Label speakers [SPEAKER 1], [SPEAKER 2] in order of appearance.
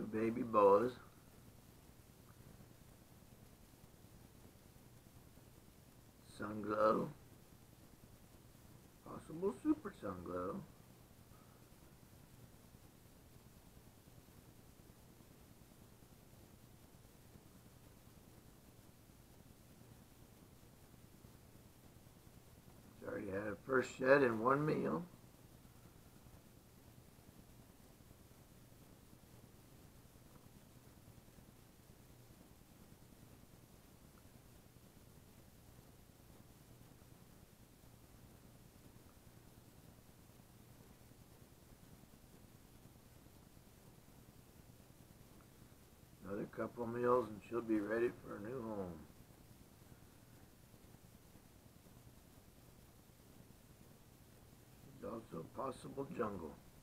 [SPEAKER 1] baby boas. Sunglow. Possible super sunglow. It's already had a first shed in one meal. Another couple of meals and she'll be ready for a new home. She's also a possible jungle.